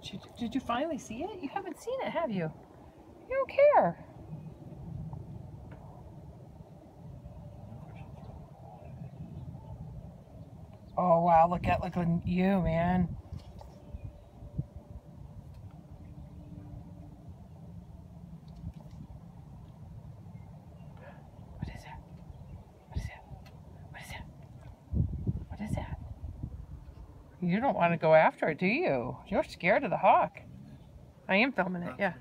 Did you finally see it? You haven't seen it, have you? You don't care. Oh wow, look at you, man. What is that? What is that? What is that? What is that? You don't want to go after it, do you? You're scared of the hawk. I am filming it, yeah.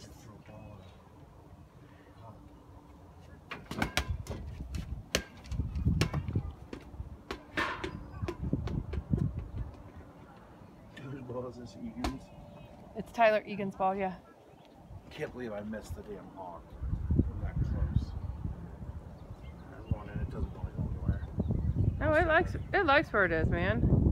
Is this Egan's? It's Tyler Egan's ball, yeah. Can't believe I missed the damn hawk from that close. It doesn't want to go anywhere. No, it likes where it is, man.